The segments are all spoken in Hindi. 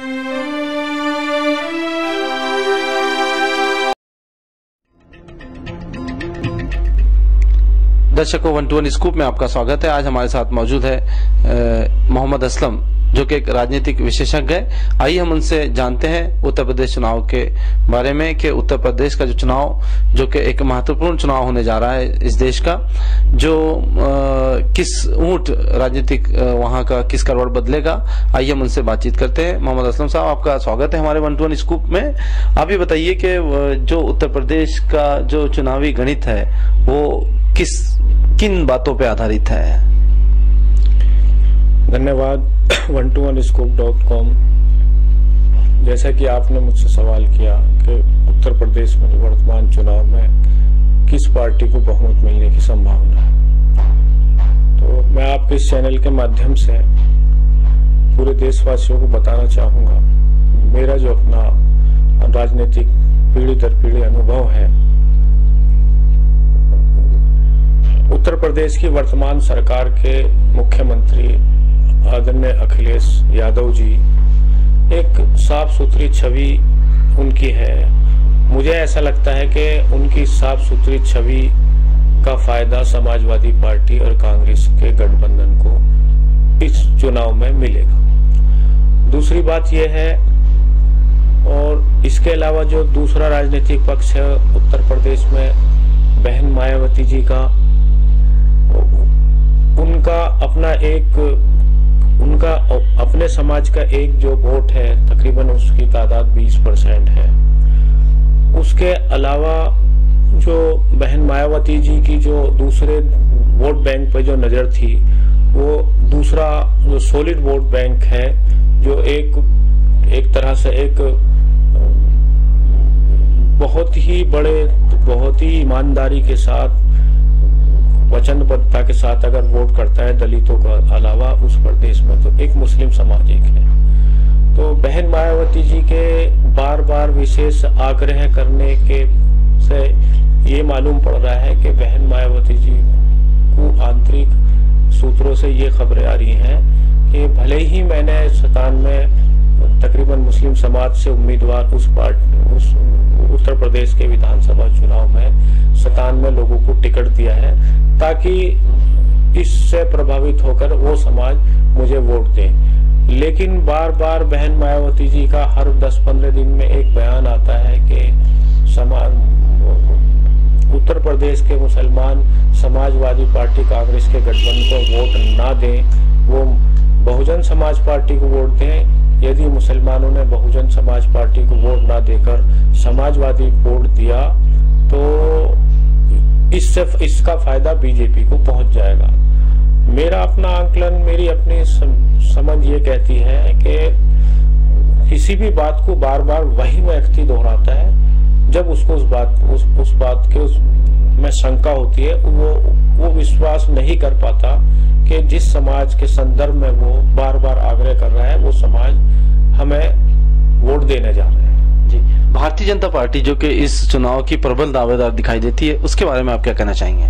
दर्शकों 121 स्कूप में आपका स्वागत है। आज हमारे साथ मौजूद है मोहम्मद असलम, जो कि एक राजनीतिक विशेषज्ञ है। आइए हम उनसे जानते हैं उत्तर प्रदेश चुनाव के बारे में कि उत्तर प्रदेश का जो चुनाव, जो कि एक महत्वपूर्ण चुनाव होने जा रहा है इस देश का, जो किस ऊंट राजनीतिक वहां का किस करवट बदलेगा। आइए हम उनसे बातचीत करते हैं। मोहम्मद असलम साहब, आपका स्वागत है हमारे 121 स्कूप में। आप ये बताइए कि जो उत्तर प्रदेश का जो चुनावी गणित है वो किन बातों पे आधारित है? धन्यवाद 121scoop.com। जैसा कि आपने मुझसे सवाल किया कि उत्तर प्रदेश में वर्तमान चुनाव में किस पार्टी को बहुमत मिलने की संभावना है, तो मैं आपके इस चैनल के माध्यम से पूरे देशवासियों को बताना चाहूंगा मेरा जो अपना राजनीतिक पीढ़ी दर पीढ़ी अनुभव है। उत्तर प्रदेश की वर्तमान सरकार के मुख्यमंत्री आदरणीय अखिलेश यादव जी, एक साफ सुथरी छवि उनकी है। मुझे ऐसा लगता है कि उनकी साफ सुथरी छवि का फायदा समाजवादी पार्टी और कांग्रेस के गठबंधन को इस चुनाव में मिलेगा। दूसरी बात यह है, और इसके अलावा जो दूसरा राजनीतिक पक्ष है उत्तर प्रदेश में, बहन मायावती जी का, उनका अपने समाज का एक जो वोट है, तकरीबन उसकी तादाद 20% है। उसके अलावा जो बहन मायावती जी की जो दूसरे वोट बैंक पे जो नजर थी, वो दूसरा जो सॉलिड वोट बैंक है, जो एक तरह से एक बहुत ही बड़े, बहुत ही ईमानदारी के साथ, वचनबद्धता के साथ अगर वोट करता है दलितों का अलावा उस प्रदेश में, तो एक मुस्लिम समाज एक है। तो बहन मायावती जी के बार बार विशेष आग्रह करने के से ये मालूम पड़ रहा है कि बहन मायावती जी को आंतरिक सूत्रों से ये खबरें आ रही हैं कि भले ही मैंने 97 में तकरीबन मुस्लिम समाज से उम्मीदवार उस उत्तर प्रदेश के विधानसभा चुनाव में 97 लोगों को टिकट दिया है, ताकि इससे प्रभावित होकर वो समाज मुझे वोट दे। लेकिन बार बार बहन मायावती जी का हर 10-15 दिन में एक बयान आता है कि उत्तर प्रदेश के मुसलमान समाजवादी पार्टी कांग्रेस के गठबंधन को वोट ना दें, वो बहुजन समाज पार्टी को वोट दें। यदि मुसलमानों ने बहुजन समाज पार्टी को वोट ना देकर समाजवादी वोट दिया तो इसका फायदा बीजेपी को पहुंच जाएगा। मेरा अपना आंकलन, मेरी अपनी समझ ये कहती है कि किसी भी बात को बार बार वही व्यक्ति दोहराता है, जब उसको उस बात के में शंका होती है, वो विश्वास नहीं कर पाता कि जिस समाज के संदर्भ में वो बार बार आग्रह कर रहा है वो समाज हमें वोट देने जा रहे हैं। जी, भारतीय जनता पार्टी जो कि इस चुनाव की प्रबल दावेदार दिखाई देती है, उसके बारे में आप क्या कहना चाहेंगे?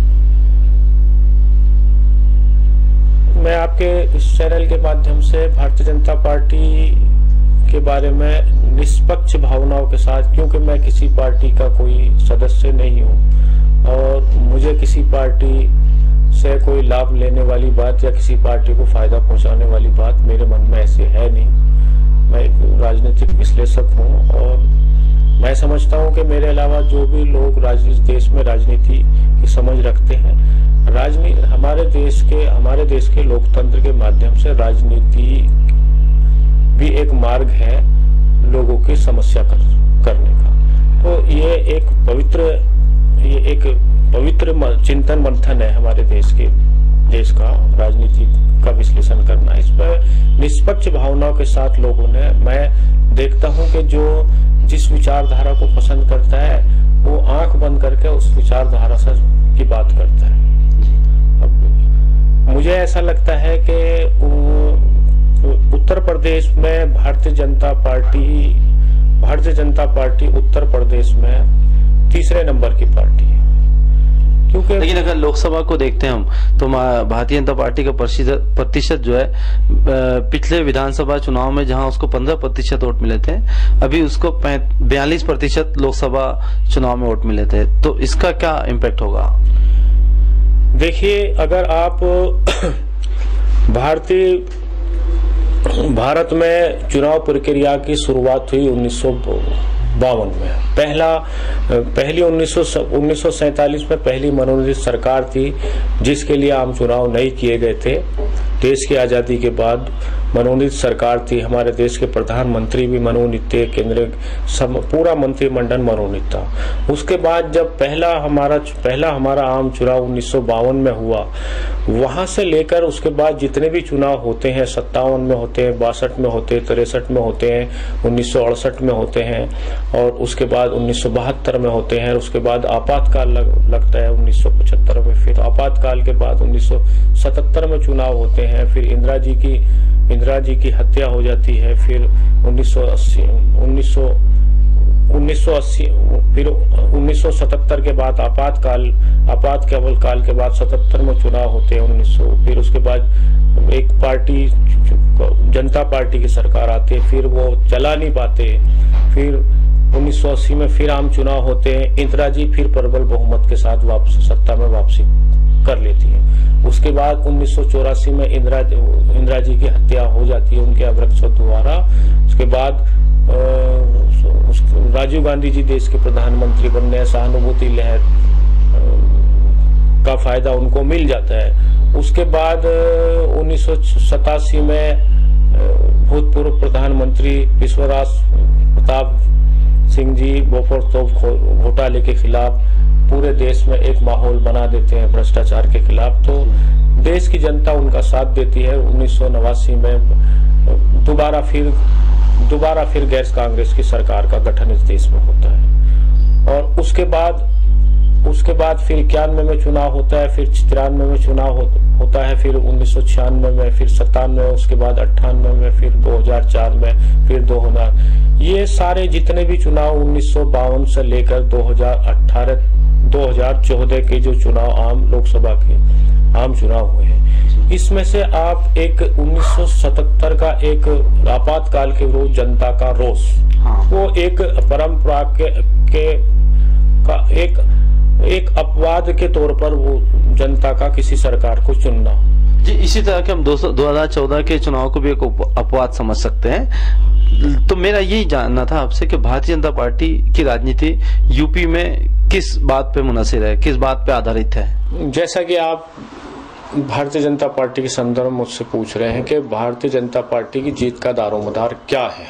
मैं आपके इस चैनल के माध्यम से भारतीय जनता पार्टी के बारे में निष्पक्ष भावनाओं के साथ, क्योंकि मैं किसी पार्टी का कोई सदस्य नहीं हूं और मुझे किसी पार्टी से कोई लाभ लेने वाली बात या किसी पार्टी को फायदा पहुंचाने वाली बात मेरे मन में ऐसे है नहीं। मैं एक राजनीतिक विश्लेषक हूं और मैं समझता हूं कि मेरे अलावा जो भी लोग देश में राजनीति की समझ रखते हैं, हमारे देश के लोकतंत्र के माध्यम से राजनीति भी एक मार्ग है लोगों की समस्या करने का। तो ये एक पवित्र चिंतन मंथन है हमारे देश का राजनीति का विश्लेषण करना। इस पर निष्पक्ष भावनाओं के साथ लोगों ने, मैं देखता हूं कि जो जिस विचारधारा को पसंद करता है वो आंख बंद करके उस विचारधारा से की बात करता है। अब मुझे ऐसा लगता है कि उत्तर प्रदेश में भारतीय जनता पार्टी उत्तर प्रदेश में तीसरे नंबर की पार्टी है, क्योंकि लेकिन अगर लोकसभा को देखते हैं हम, तो भारतीय जनता पार्टी का प्रतिशत जो है पिछले विधानसभा चुनाव में जहां उसको 15% वोट मिले थे, अभी उसको 42% लोकसभा चुनाव में वोट मिले थे। तो इसका क्या इम्पैक्ट होगा? देखिए, अगर आप भारत में चुनाव प्रक्रिया की शुरुआत हुई 1952 में। पहली 1947 में पहली मनोनीत सरकार थी, जिसके लिए आम चुनाव नहीं किए गए थे। देश की आजादी के बाद मनोनीत सरकार थी, हमारे देश के प्रधानमंत्री भी मनोनीत थे, केंद्र पूरा मंत्रिमंडल मनोनीत था। उसके बाद जब पहला हमारा आम चुनाव 1952 में हुआ, वहां से लेकर उसके बाद जितने भी चुनाव होते हैं, 57 में होते हैं, 62 में होते हैं, 63 में होते हैं, 1968 में होते हैं, और उसके बाद 1972 में होते हैं, उसके बाद आपातकाल लगता है 1975 में, फिर आपातकाल के बाद 1977 में चुनाव होते हैं, फिर इंदिरा जी की हत्या हो जाती है, फिर 1980 फिर 1977 के बाद आपातकाल के बाद 77 में चुनाव होते हैं 1900। फिर उसके बाद एक पार्टी, जनता पार्टी की सरकार आती है, फिर वो चला नहीं पाते। फिर 1980 में फिर आम चुनाव होते हैं, इंदिरा जी फिर प्रबल बहुमत के साथ सत्ता में वापसी कर लेती है। उसके बाद 1984 में इंदिरा जी की हत्या हो जाती है उनके अवरक्षों द्वारा। उसके बाद राजीव गांधी जी देश के प्रधानमंत्री बनने, सहानुभूति लहर का फायदा उनको मिल जाता है। उसके बाद 1987 में भूतपूर्व प्रधानमंत्री विश्वराज प्रताप सिंह जी बोफोर्स तोप घोटाले के खिलाफ पूरे देश में एक माहौल बना देते हैं भ्रष्टाचार के खिलाफ, तो देश की जनता उनका साथ देती है। 1989 में दोबारा फिर गैर कांग्रेस की सरकार का गठन इस देश में होता है। और उसके बाद फिर 91 में चुनाव होता है, फिर 93 में चुनाव होता है, फिर 1996 में, फिर 97 में, उसके बाद 98 में, फिर 2004 में, फिर 2000। ये सारे जितने भी चुनाव 1952 से लेकर 2014 के जो चुनाव लोकसभा के आम चुनाव हुए हैं, इसमें से आप एक 1977 का एक आपातकाल के विरोध जनता का रोष, वो एक परंपरा का एक अपवाद के तौर पर वो जनता का किसी सरकार को चुनना जी। इसी तरह के हम 2014 के चुनाव को भी एक अपवाद समझ सकते हैं। तो मेरा यही जानना था आपसे कि भारतीय जनता पार्टी की राजनीति यूपी में किस बात पे मुनहसिर है, किस बात पे आधारित है? जैसा कि आप भारतीय जनता पार्टी के संदर्भ में मुझसे पूछ रहे हैं कि भारतीय जनता पार्टी की जीत का दारोमदार क्या है।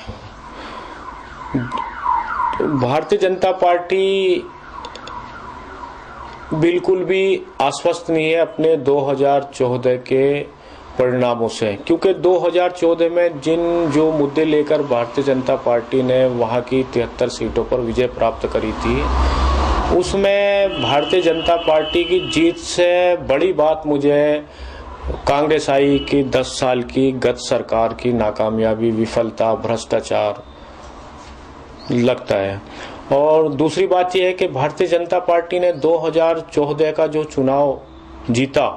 भारतीय जनता पार्टी बिल्कुल भी आश्वस्त नहीं है अपने 2014 के परिणामों से, क्योंकि 2014 में जो मुद्दे लेकर भारतीय जनता पार्टी ने वहां की 73 सीटों पर विजय प्राप्त करी थी, उसमें भारतीय जनता पार्टी की जीत से बड़ी बात मुझे कांग्रेस आई की 10 साल की गत सरकार की नाकामयाबी, विफलता, भ्रष्टाचार लगता है। और दूसरी बात यह है कि भारतीय जनता पार्टी ने 2014 का जो चुनाव जीता,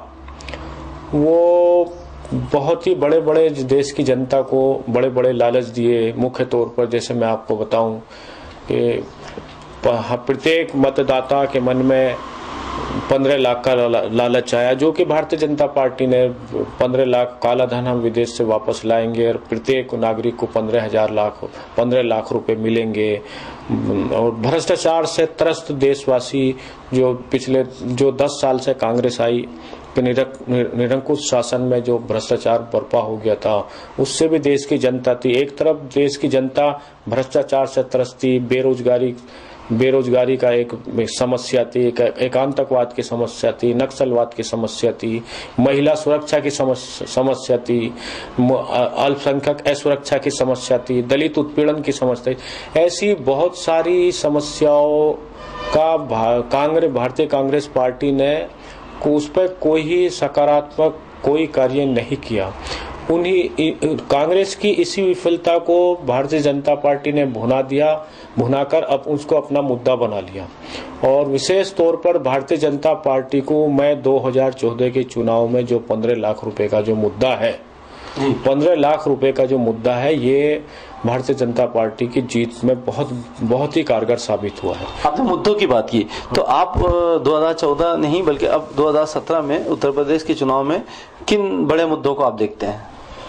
वो बहुत ही बड़े बड़े देश की जनता को बड़े बड़े लालच दिए। मुख्य तौर पर जैसे मैं आपको बताऊं कि प्रत्येक मतदाता के मन में 15 लाख का लालच आया, जो कि भारतीय जनता पार्टी ने 15 लाख काला धन हम विदेश से वापस लाएंगे और प्रत्येक नागरिक को 15 लाख रुपए मिलेंगे। और भ्रष्टाचार से त्रस्त देशवासी जो 10 साल से कांग्रेस आई के निरंकुश शासन में जो भ्रष्टाचार बर्पा हो गया था, उससे भी देश की जनता थी। एक तरफ देश की जनता भ्रष्टाचार से त्रस्त थी, बेरोजगारी का एक समस्या थी, एक आतंकवाद की समस्या थी, नक्सलवाद की समस्या थी, महिला सुरक्षा की समस्या थी, अल्पसंख्यक असुरक्षा की समस्या थी, दलित उत्पीड़न की समस्या थी। ऐसी बहुत सारी समस्याओं का भारतीय कांग्रेस पार्टी ने उस पर कोई ही सकारात्मक कोई कार्य नहीं किया। कांग्रेस की इसी विफलता को भारतीय जनता पार्टी ने भुनाकर अब उसको अपना मुद्दा बना लिया। और विशेष तौर पर भारतीय जनता पार्टी को मैं 2014 के चुनाव में जो 15 लाख रुपए का जो मुद्दा है, 15 लाख रुपए का जो मुद्दा है, ये भारतीय जनता पार्टी की जीत में बहुत ही कारगर साबित हुआ है। आपने मुद्दों की बात की, तो आप 2014 नहीं बल्कि अब 2017 में उत्तर प्रदेश के चुनाव में किन बड़े मुद्दों को आप देखते हैं?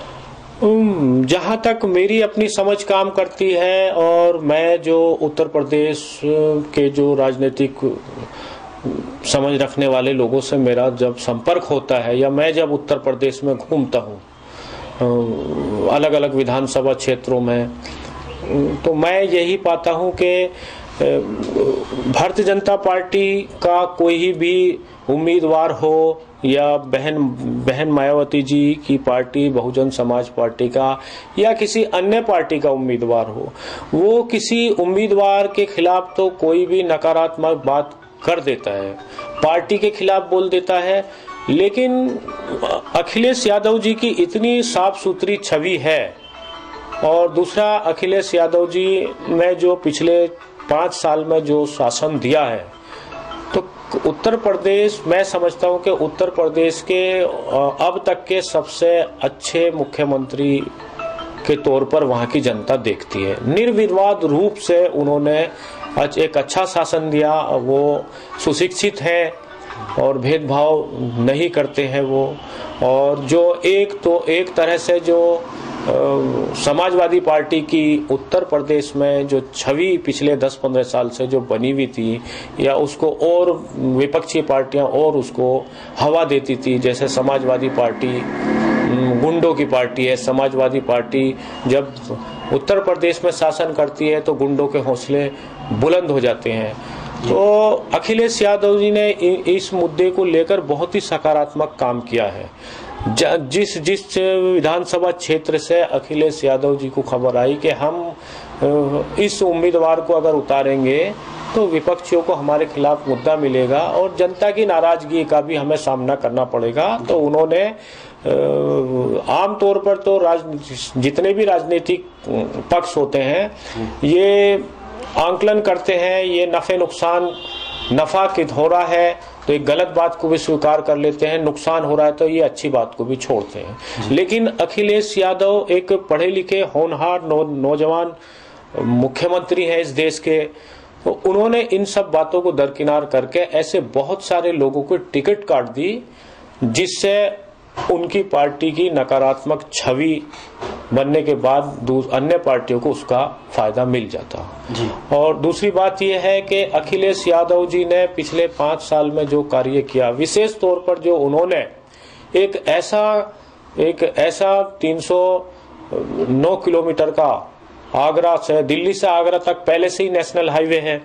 जहां तक मेरी अपनी समझ काम करती है और मैं जो उत्तर प्रदेश के जो राजनीतिक समझ रखने वाले लोगों से मेरा जब संपर्क होता है या मैं जब उत्तर प्रदेश में घूमता हूँ अलग अलग विधानसभा क्षेत्रों में, तो मैं यही पाता हूँ कि भारतीय जनता पार्टी का कोई भी उम्मीदवार हो या बहन मायावती जी की पार्टी बहुजन समाज पार्टी का या किसी अन्य पार्टी का उम्मीदवार हो, वो किसी उम्मीदवार के खिलाफ तो कोई भी नकारात्मक बात कर देता है, पार्टी के खिलाफ बोल देता है। लेकिन अखिलेश यादव जी की इतनी साफ सुथरी छवि है, और दूसरा अखिलेश यादव जी ने जो पिछले 5 साल में जो शासन दिया है, तो उत्तर प्रदेश, मैं समझता हूं कि उत्तर प्रदेश के अब तक के सबसे अच्छे मुख्यमंत्री के तौर पर वहां की जनता देखती है। निर्विवाद रूप से उन्होंने एक अच्छा शासन दिया, वो सुशिक्षित है और भेदभाव नहीं करते हैं वो, और जो एक तरह से जो समाजवादी पार्टी की उत्तर प्रदेश में जो छवि पिछले 10-15 साल से जो बनी हुई थी, या उसको और विपक्षी पार्टियां और उसको हवा देती थी, जैसे समाजवादी पार्टी गुंडों की पार्टी है। समाजवादी पार्टी जब उत्तर प्रदेश में शासन करती है तो गुंडों के हौसले बुलंद हो जाते हैं। तो अखिलेश यादव जी ने इस मुद्दे को लेकर बहुत ही सकारात्मक काम किया है। जिस विधानसभा क्षेत्र से अखिलेश यादव जी को खबर आई कि हम इस उम्मीदवार को अगर उतारेंगे तो विपक्षियों को हमारे खिलाफ मुद्दा मिलेगा और जनता की नाराजगी का भी हमें सामना करना पड़ेगा, तो उन्होंने आम तौर पर तो जितने भी राजनीतिक पक्ष होते हैं ये आंकलन करते हैं, ये नफा कित हो रहा है तो एक गलत बात को भी स्वीकार कर लेते हैं, नुकसान हो रहा है तो ये अच्छी बात को भी छोड़ते हैं। लेकिन अखिलेश यादव एक पढ़े लिखे होनहार नौजवान मुख्यमंत्री हैं इस देश के, तो उन्होंने इन सब बातों को दरकिनार करके ऐसे बहुत सारे लोगों को टिकट काट दी जिससे उनकी पार्टी की नकारात्मक छवि बनने के बाद अन्य पार्टियों को उसका फायदा मिल जाता जी। और दूसरी बात यह है कि अखिलेश यादव जी ने पिछले 5 साल में जो कार्य किया, विशेष तौर पर जो उन्होंने एक ऐसा 309 किलोमीटर का दिल्ली से आगरा तक पहले से ही नेशनल हाईवे है,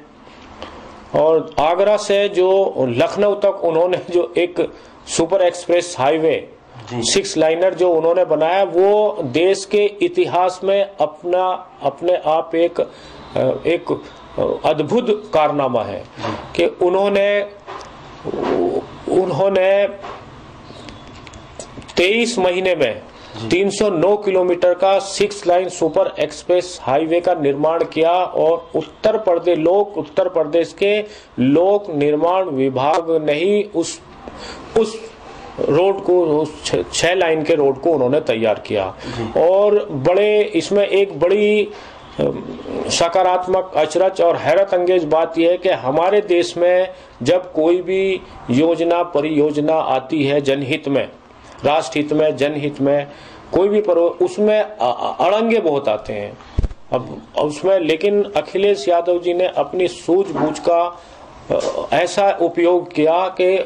और आगरा से जो लखनऊ तक उन्होंने जो एक सुपर एक्सप्रेस हाईवे 6 लाइनर जो उन्होंने बनाया, वो देश के इतिहास में अपने आप एक अद्भुत कारनामा है कि उन्होंने तेईस महीने में 309 किलोमीटर का 6 लाइन सुपर एक्सप्रेस हाईवे का निर्माण किया, और उत्तर प्रदेश के लोक निर्माण विभाग ने ही उस रोड को, उस 6 लाइन के रोड को उन्होंने तैयार किया। और इसमें एक बड़ी सकारात्मक अचरज और हैरत अंगेज बात यह है कि हमारे देश में जब कोई भी परियोजना आती है जनहित में, राष्ट्रहित में, जनहित में, कोई भी उसमें अड़ंगे बहुत आते हैं अब उसमें, लेकिन अखिलेश यादव जी ने अपनी सूझबूझ का ऐसा उपयोग किया कि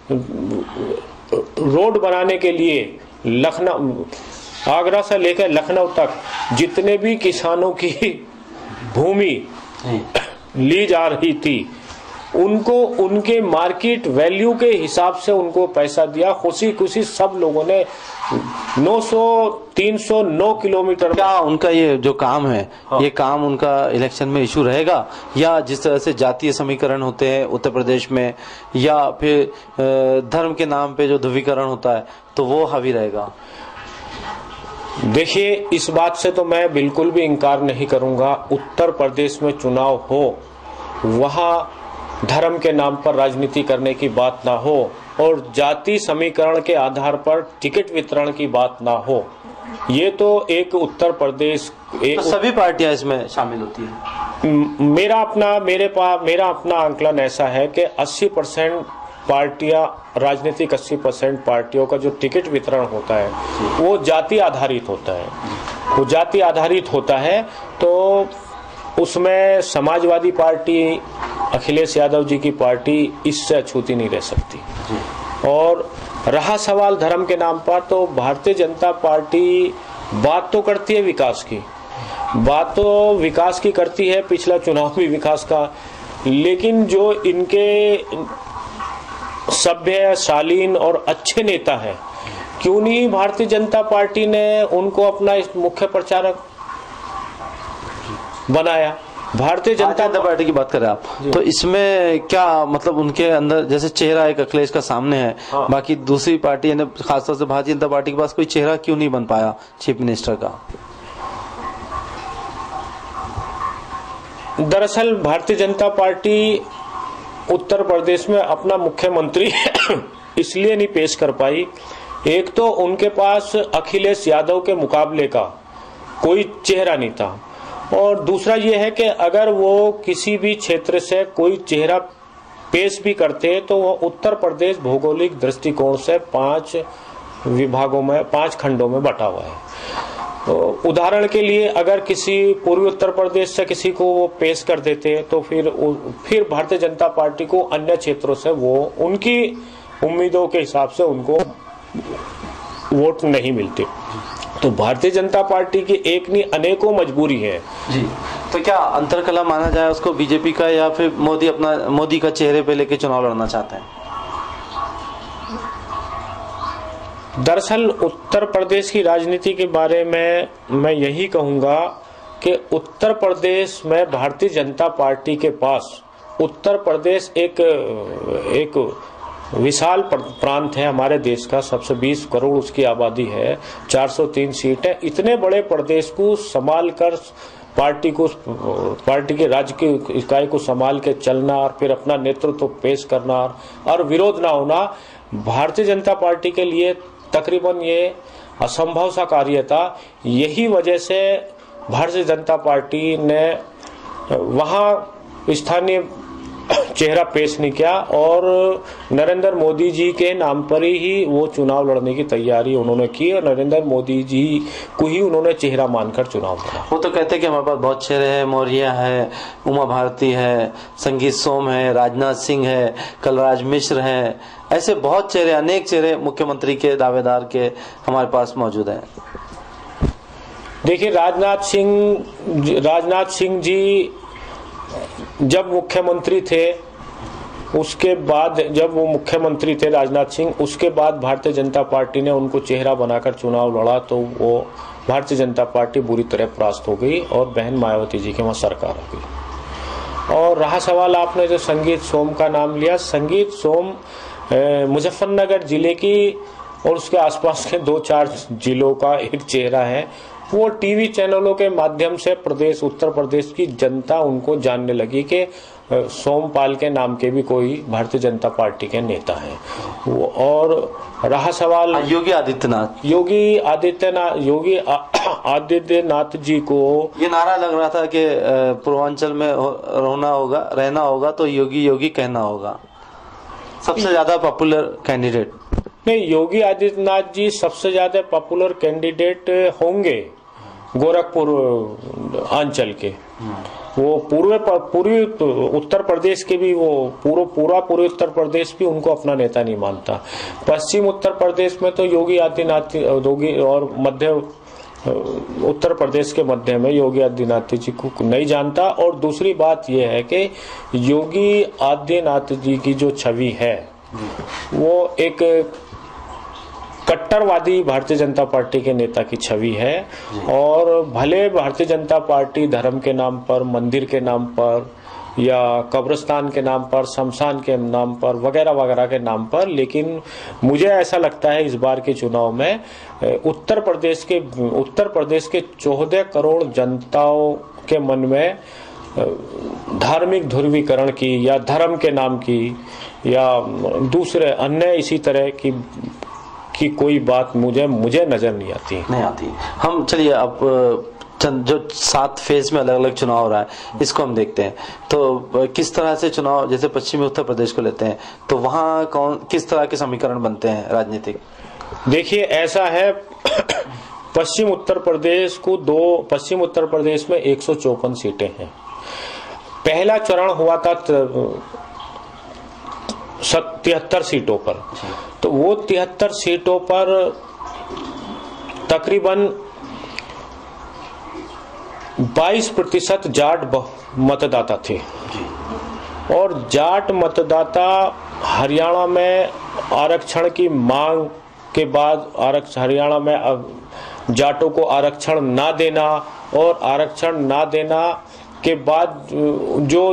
रोड बनाने के लिए आगरा से लेकर लखनऊ तक जितने भी किसानों की भूमि ली जा रही थी उनको उनके मार्केट वैल्यू के हिसाब से उनको पैसा दिया। खुशी सब लोगों ने 309 किलोमीटर। क्या उनका ये जो काम है, ये काम उनका इलेक्शन में इशू रहेगा, या जिस तरह से जातीय समीकरण होते हैं उत्तर प्रदेश में, या फिर धर्म के नाम पे जो ध्रुवीकरण होता है, तो वो हावी रहेगा? देखिए, इस बात से तो मैं बिल्कुल भी इनकार नहीं करूंगा। उत्तर प्रदेश में चुनाव हो, वहां धर्म के नाम पर राजनीति करने की बात ना हो और जाति समीकरण के आधार पर टिकट वितरण की बात ना हो। ये तो एक उत्तर प्रदेश तो सभी पार्टियां इसमें शामिल होती हैं। मेरा अपना आंकलन ऐसा है कि 80% पार्टियां, राजनीतिक 80% पार्टियों का जो टिकट वितरण होता है वो जाति आधारित होता है। वो जाति आधारित होता है, तो उसमें समाजवादी पार्टी, अखिलेश यादव जी की पार्टी इससे अछूती नहीं रह सकती। और रहा सवाल धर्म के नाम पर, तो भारतीय जनता पार्टी बात तो करती है विकास की, बात तो विकास की करती है, पिछला चुनाव भी विकास का, लेकिन जो इनके सभ्य, शालीन और अच्छे नेता हैं, क्यों नहीं भारतीय जनता पार्टी ने उनको अपना मुख्य प्रचारक बनाया। भारतीय जनता पार्टी की बात करें आप, तो इसमें क्या मतलब उनके अंदर जैसे चेहरा एक अखिलेश का सामने है, हाँ। बाकी दूसरी पार्टी यानी खासतौर से भारतीय जनता पार्टी के पास कोई चेहरा क्यों नहीं बन पाया चीफ मिनिस्टर का? दरअसल भारतीय जनता पार्टी उत्तर प्रदेश में अपना मुख्यमंत्री इसलिए नहीं पेश कर पाई, एक तो उनके पास अखिलेश यादव के मुकाबले का कोई चेहरा नहीं था, और दूसरा ये है कि अगर वो किसी भी क्षेत्र से कोई चेहरा पेश भी करते तो वो उत्तर प्रदेश भौगोलिक दृष्टिकोण से 5 विभागों में, 5 खंडों में बटा हुआ है। तो उदाहरण के लिए अगर किसी पूर्वी उत्तर प्रदेश से किसी को वो पेश कर देते तो फिर भारतीय जनता पार्टी को अन्य क्षेत्रों से वो उनकी उम्मीदों के हिसाब से उनको वोट नहीं मिलते। तो भारतीय जनता पार्टी की एक नहीं अनेकों मजबूरी है जी। तो क्या अंतरकला माना जाए उसको बीजेपी का, या फिर मोदी का चेहरे पे लेके चुनाव लड़ना चाहते हैं? दरअसल उत्तर प्रदेश की राजनीति के बारे में मैं यही कहूंगा कि उत्तर प्रदेश में भारतीय जनता पार्टी के पास, उत्तर प्रदेश एक विशाल प्रांत है हमारे देश का, सबसे 20 करोड़ उसकी आबादी है, 403 सीट है। इतने बड़े प्रदेश को संभाल कर पार्टी के राज्य की इकाई को संभाल के चलना और फिर अपना नेतृत्व पेश करना और विरोध ना होना भारतीय जनता पार्टी के लिए तकरीबन ये असंभव सा कार्य था। यही वजह से भारतीय जनता पार्टी ने वहां स्थानीय चेहरा पेश नहीं किया और नरेंद्र मोदी जी के नाम पर ही वो चुनाव लड़ने की तैयारी उन्होंने की और नरेंद्र मोदी जी को ही उन्होंने चेहरा मानकर चुनाव लड़ा। वो तो कहते हैं कि हमारे पास बहुत चेहरे हैं, मौर्या है, उमा भारती है, संगीत सोम है, राजनाथ सिंह है, कलराज मिश्र है, ऐसे बहुत चेहरे, अनेक चेहरे मुख्यमंत्री के दावेदार के हमारे पास मौजूद हैं। देखिए, राजनाथ सिंह जी जब मुख्यमंत्री थे, उसके बाद जब वो मुख्यमंत्री थे राजनाथ सिंह, उसके बाद भारतीय जनता पार्टी ने उनको चेहरा बनाकर चुनाव लड़ा तो वो भारतीय जनता पार्टी बुरी तरह परास्त हो गई और बहन मायावती जी के वहां सरकार हो गई। और रहा सवाल आपने जो संगीत सोम का नाम लिया, संगीत सोम मुजफ्फरनगर जिले की और उसके आसपास के 2-4 जिलों का एक चेहरा है। वो टीवी चैनलों के माध्यम से उत्तर प्रदेश की जनता उनको जानने लगी कि सोमपाल के नाम के भी कोई भारतीय जनता पार्टी के नेता हैं। और रहा सवाल योगी आदित्यनाथ जी को ये नारा लग रहा था कि पूर्वांचल में रहना होगा तो योगी कहना होगा, सबसे ज्यादा पॉपुलर कैंडिडेट। नहीं, योगी आदित्यनाथ जी सबसे ज्यादा पॉपुलर कैंडिडेट होंगे गोरखपुर अंचल के। वो पूर्वी उत्तर प्रदेश के भी, वो पूरा पूर्वी उत्तर प्रदेश भी उनको अपना नेता नहीं मानता। पश्चिम उत्तर प्रदेश में तो योगी और मध्य उत्तर प्रदेश के मध्य में योगी आदित्यनाथ जी को नहीं जानता। और दूसरी बात यह है कि योगी आदित्यनाथ जी की जो छवि है वो एक कट्टरवादी भारतीय जनता पार्टी के नेता की छवि है। और भले भारतीय जनता पार्टी धर्म के नाम पर, मंदिर के नाम पर या कब्रिस्तान के नाम पर, शमशान के नाम पर, वगैरह वगैरह के नाम पर। लेकिन मुझे ऐसा लगता है इस बार के चुनाव में उत्तर प्रदेश के 14 करोड़ जनताओं के मन में धार्मिक ध्रुवीकरण की या धर्म के नाम की या दूसरे अन्य इसी तरह की कोई बात मुझे नजर नहीं आती। हम चलिए अब जो 7 फेज में अलग अलग चुनाव हो रहा है इसको हम देखते हैं। तो किस तरह से चुनाव, जैसे पश्चिमी उत्तर प्रदेश को लेते हैं तो वहाँ किस तरह के समीकरण बनते हैं राजनीतिक? देखिए ऐसा है, पश्चिम उत्तर प्रदेश में 154 सीटें हैं। पहला चरण हुआ था 73 सीटों पर, तो वो 73 सीटों पर तकरीबन 22% जाट मतदाता थे। और जाट मतदाता हरियाणा में आरक्षण की मांग के बाद हरियाणा में जाटों को आरक्षण ना देना और आरक्षण ना देना के बाद जो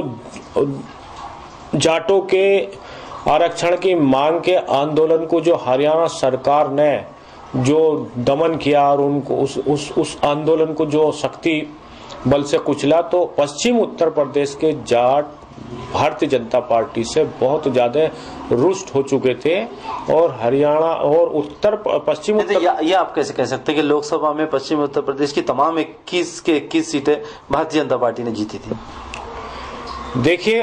जाटों के आरक्षण की मांग के आंदोलन को जो हरियाणा सरकार ने जो दमन किया और उनको उस आंदोलन को जो शक्ति बल से कुचला, तो पश्चिम उत्तर प्रदेश के जाट भारतीय जनता पार्टी से बहुत ज्यादा रुष्ट हो चुके थे। और हरियाणा और पश्चिम ये आप कैसे कह सकते हैं कि लोकसभा में पश्चिम उत्तर प्रदेश की तमाम 21 के 21 सीटें भारतीय जनता पार्टी ने जीती थी? देखिए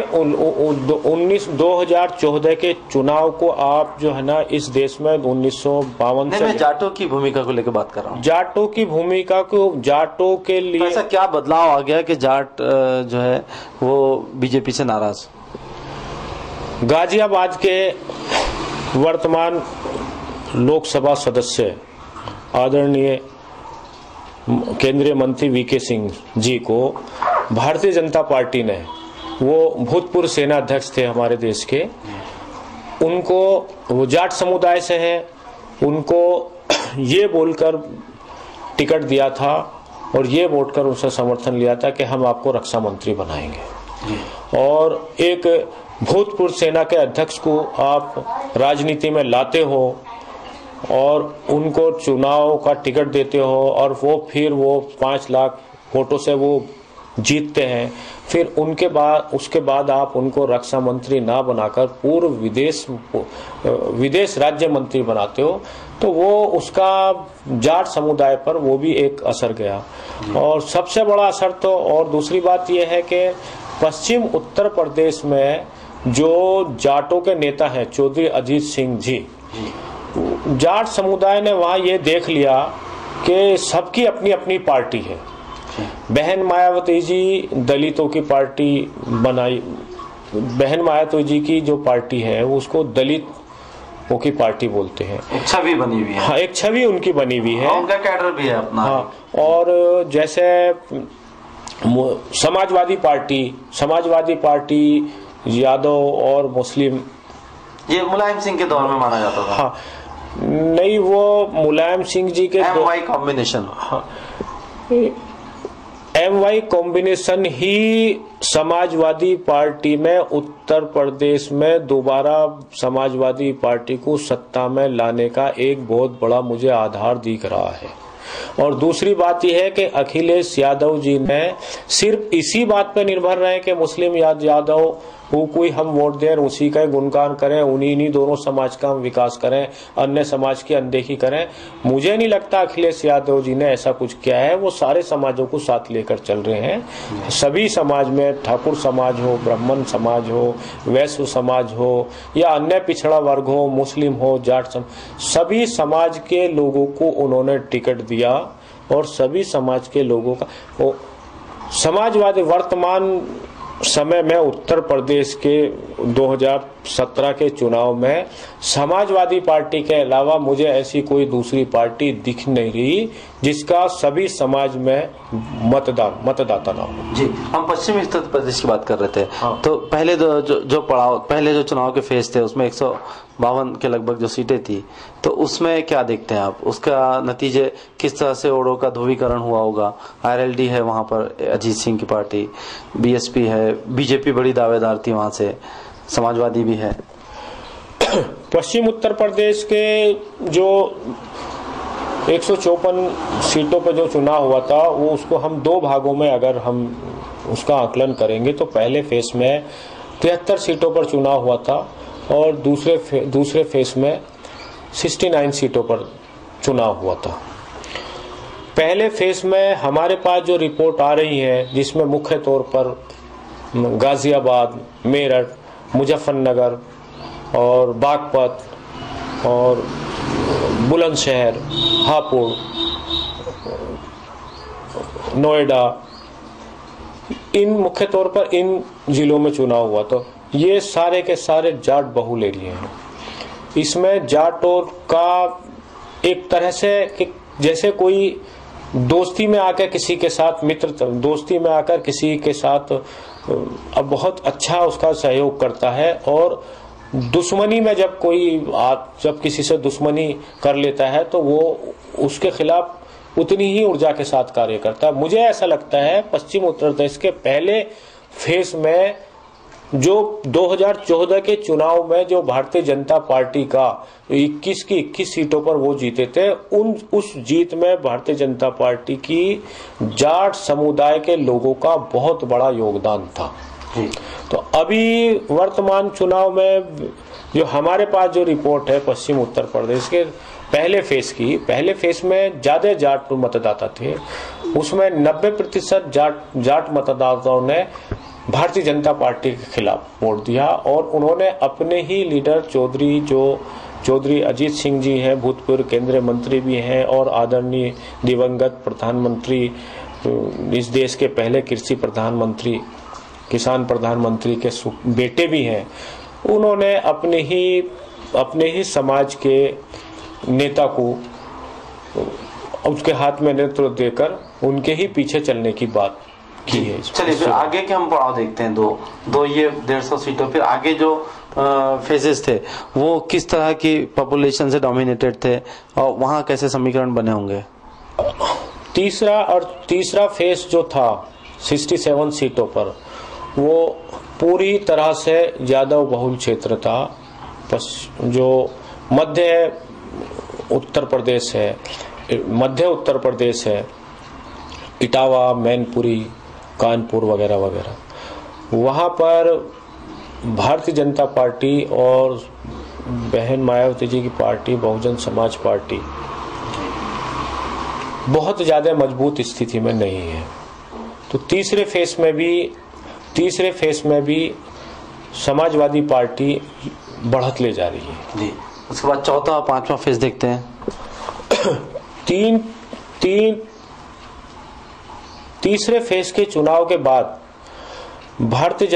2014 के चुनाव को आप जो है ना, इस देश में 1952 से मैं जाटों की भूमिका को लेकर बात कर रहा हूँ। जाटों की भूमिका को, जाटों के लिए ऐसा क्या बदलाव आ गया कि जाट जो है वो बीजेपी से नाराज? गाजियाबाद के वर्तमान लोकसभा सदस्य आदरणीय केंद्रीय मंत्री वीके सिंह जी को भारतीय जनता पार्टी ने, वो भूतपूर्व सेना अध्यक्ष थे हमारे देश के, उनको, वो जाट समुदाय से हैं, उनको ये बोलकर टिकट दिया था और ये बोलकर उनसे समर्थन लिया था कि हम आपको रक्षा मंत्री बनाएंगे। और एक भूतपूर्व सेना के अध्यक्ष को आप राजनीति में लाते हो और उनको चुनाव का टिकट देते हो और फिर वो 5 लाख वोटों से वो जीतते हैं, फिर उसके बाद आप उनको रक्षा मंत्री ना बनाकर पूर्व विदेश राज्य मंत्री बनाते हो, तो वो उसका जाट समुदाय पर वो भी एक असर गया। और सबसे बड़ा असर तो, और दूसरी बात यह है कि पश्चिम उत्तर प्रदेश में जो जाटों के नेता हैं चौधरी अजीत सिंह जी, जाट समुदाय ने वहां ये देख लिया कि सबकी अपनी अपनी पार्टी है। बहन मायावती जी दलितों की पार्टी बनाई, बहन मायावती जी की जो पार्टी है उसको दलितों की पार्टी बोलते हैं। एक छवि बनी हुई है। हाँ, एक छवि उनकी बनी हुई है, उनका कैडर भी है अपना। हाँ, और जैसे समाजवादी पार्टी यादव और मुस्लिम, ये मुलायम सिंह के दौर में माना जाता था। हाँ, नहीं, वो मुलायम सिंह जी के MY कॉम्बिनेशन। हाँ, MY कॉम्बिनेशन ही समाजवादी पार्टी में उत्तर प्रदेश में दोबारा समाजवादी पार्टी को सत्ता में लाने का एक बहुत बड़ा मुझे आधार दिख रहा है। और दूसरी बात यह है कि अखिलेश यादव जी ने सिर्फ इसी बात पर निर्भर रहे कि मुस्लिम यादव को ही हम वोट दें, उसी का गुणगान करें, उन्हीं दोनों समाज का हम विकास करें, अन्य समाज की अनदेखी करें। मुझे नहीं लगता अखिलेश यादव जी ने ऐसा कुछ किया है। वो सारे समाजों को साथ लेकर चल रहे हैं। सभी समाज में, ठाकुर समाज हो, ब्राह्मण समाज हो, वैश्य समाज हो या अन्य पिछड़ा वर्ग हो, मुस्लिम हो, जाट सभी समाज के लोगों को उन्होंने टिकट दिया। और सभी समाज के लोगों का समाजवादी वर्तमान समय में उत्तर प्रदेश के 2017 के चुनाव में समाजवादी पार्टी के अलावा मुझे ऐसी कोई दूसरी पार्टी दिख नहीं रही जिसका सभी समाज में मतदाता ना हो। जी, हम पश्चिमी उत्तर प्रदेश की बात कर रहे थे। हाँ। तो पहले जो चुनाव के फेज थे उसमें 52 के लगभग जो सीटें थी, तो उसमें क्या देखते हैं आप? उसका नतीजे किस तरह से ओड़ों का ध्रुवीकरण हुआ होगा? आरएलडी है वहां पर, अजीत सिंह की पार्टी, बीएसपी है, बीजेपी बड़ी दावेदार थी वहां से, समाजवादी भी है। पश्चिम उत्तर प्रदेश के जो 154 सीटों पर जो चुनाव हुआ था, वो उसको हम दो भागों में अगर हम उसका आकलन करेंगे तो पहले फेस में 73 सीटों पर चुनाव हुआ था और दूसरे फेस में 69 सीटों पर चुनाव हुआ था। पहले फेस में हमारे पास जो रिपोर्ट आ रही है, जिसमें मुख्य तौर पर गाजियाबाद, मेरठ, मुजफ्फरनगर और बागपत और बुलंदशहर, हापुड़, नोएडा, इन मुख्य तौर पर इन जिलों में चुनाव हुआ, तो ये सारे के सारे जाट बहुल एरिया हैं। इसमें जाटों का एक तरह से जैसे कोई दोस्ती में आकर किसी के साथ दोस्ती में आकर किसी के साथ अब बहुत अच्छा उसका सहयोग करता है, और दुश्मनी में जब किसी से दुश्मनी कर लेता है तो वो उसके खिलाफ उतनी ही ऊर्जा के साथ कार्य करता है। मुझे ऐसा लगता है पश्चिम उत्तर प्रदेश के पहले फेस में जो 2014 के चुनाव में जो भारतीय जनता पार्टी का 21 की 21 सीटों पर वो जीते थे, उस जीत में भारतीय जनता पार्टी की जाट समुदाय के लोगों का बहुत बड़ा योगदान था। तो अभी वर्तमान चुनाव में जो हमारे पास जो रिपोर्ट है पश्चिम उत्तर प्रदेश के पहले फेस में ज्यादा जाट मतदाता थे, उसमें 90% जाट मतदाताओं ने भारतीय जनता पार्टी के खिलाफ वोट दिया, और उन्होंने अपने ही लीडर चौधरी अजीत सिंह जी हैं, भूतपूर्व केंद्रीय मंत्री भी हैं और आदरणीय दिवंगत प्रधानमंत्री, इस देश के पहले कृषि प्रधानमंत्री, किसान प्रधानमंत्री के बेटे भी हैं। उन्होंने अपने ही समाज के नेता को उसके हाथ में नेतृत्व देकर उनके ही पीछे चलने की बात की है। चलिए फिर आगे के हम पड़ाव देखते हैं। दो ये 150 सीटों, फिर आगे जो फेजेस थे वो किस तरह की पॉपुलेशन से डोमिनेटेड थे और वहां कैसे समीकरण बने होंगे? तीसरा फेज जो था 67 सीटों पर, वो पूरी तरह से यादव बहुल क्षेत्र था। जो मध्य उत्तर प्रदेश है, इटावा, मैनपुरी, कानपुर वगैरह वगैरह, वहां पर भारतीय जनता पार्टी और बहन मायावती जी की पार्टी बहुजन समाज पार्टी बहुत ज्यादा मजबूत स्थिति में नहीं है। तो तीसरे फेस में भी समाजवादी पार्टी बढ़त ले जा रही है जी। उसके बाद चौथा और पांचवा फेज देखते हैं। तीसरे फेज के चुनाव के बाद भारतीय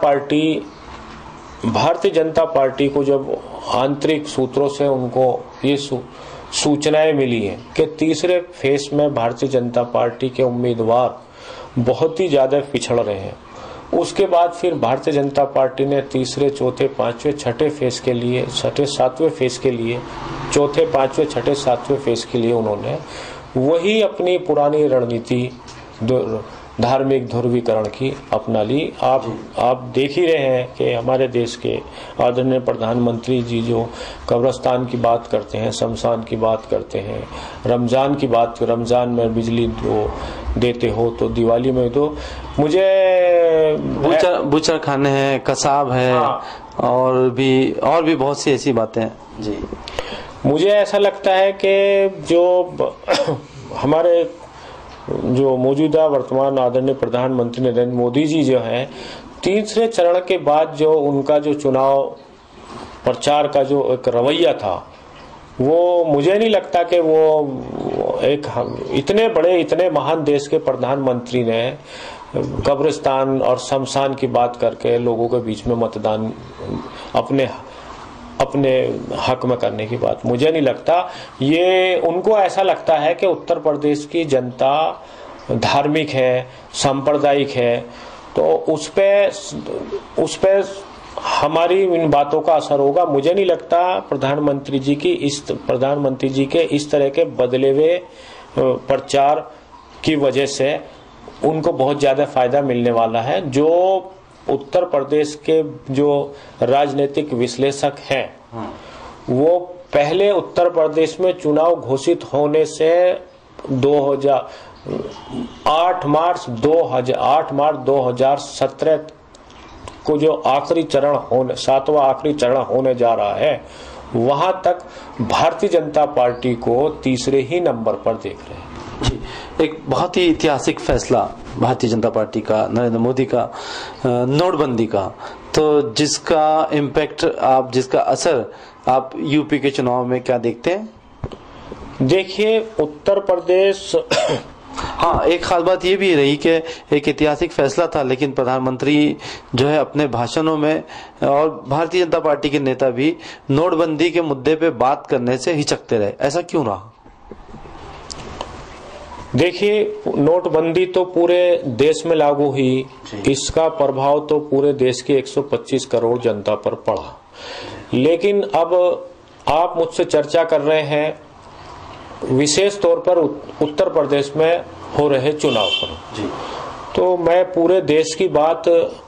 जनता पार्टी को जब आंतरिक सूत्रों से उनको ये सूचनाएं मिली हैं कि तीसरे फेज में भारतीय जनता पार्टी के उम्मीदवार बहुत ही ज्यादा पिछड़ रहे हैं, उसके बाद फिर भारतीय जनता पार्टी ने तीसरे, चौथे, पांचवें, छठे फेज के लिए, छठे, सातवें फेज के लिए, चौथे, पांचवें, छठे, सातवें फेज के लिए उन्होंने वही अपनी पुरानी रणनीति धार्मिक ध्रुवीकरण की अपना ली। आप देख ही रहे हैं कि हमारे देश के आदरणीय प्रधानमंत्री जी जो कब्रिस्तान की बात करते हैं, शमशान की बात करते हैं, रमजान में बिजली दो देते हो तो दिवाली में दो, मुझे बुचर खाने हैं, कसाब है, हाँ। और भी बहुत सी ऐसी बातें हैं जी। मुझे ऐसा लगता है कि जो हमारे जो मौजूदा वर्तमान आदरणीय प्रधानमंत्री नरेंद्र मोदी जी जो हैं, तीसरे चरण के बाद जो उनका जो चुनाव प्रचार का जो एक रवैया था, वो मुझे नहीं लगता कि वो एक इतने महान देश के प्रधानमंत्री ने कब्रिस्तान और शमशान की बात करके लोगों के बीच में मतदान अपने हक में करने की बात मुझे नहीं लगता। ये उनको ऐसा लगता है कि उत्तर प्रदेश की जनता धार्मिक है, सांप्रदायिक है, तो उस पे हमारी इन बातों का असर होगा। मुझे नहीं लगता प्रधानमंत्री जी के इस तरह के बदले हुए प्रचार की वजह से उनको बहुत ज्यादा फायदा मिलने वाला है। जो उत्तर प्रदेश के जो राजनीतिक विश्लेषक हैं वो पहले उत्तर प्रदेश में चुनाव घोषित होने से 8 मार्च 2017 को जो सातवां आखिरी चरण होने जा रहा है, वहां तक भारतीय जनता पार्टी को तीसरे ही नंबर पर देख रहे हैं। जी, एक बहुत ही ऐतिहासिक फैसला भारतीय जनता पार्टी का, नरेंद्र मोदी का, नोटबंदी का, तो जिसका इम्पैक्ट जिसका असर आप यूपी के चुनाव में क्या देखते हैं? देखिए, उत्तर प्रदेश हाँ, एक खास बात ये भी रही कि एक ऐतिहासिक फैसला था, लेकिन प्रधानमंत्री जो है अपने भाषणों में और भारतीय जनता पार्टी के नेता भी नोटबंदी के मुद्दे पे बात करने से हिचकते रहे। ऐसा क्यों रहा? देखिए, नोटबंदी तो पूरे देश में लागू हुई, इसका प्रभाव तो पूरे देश के 125 करोड़ जनता पर पड़ा। लेकिन अब आप मुझसे चर्चा कर रहे हैं विशेष तौर पर उत्तर प्रदेश में हो रहे चुनाव पर। जी। तो मैं पूरे देश की बात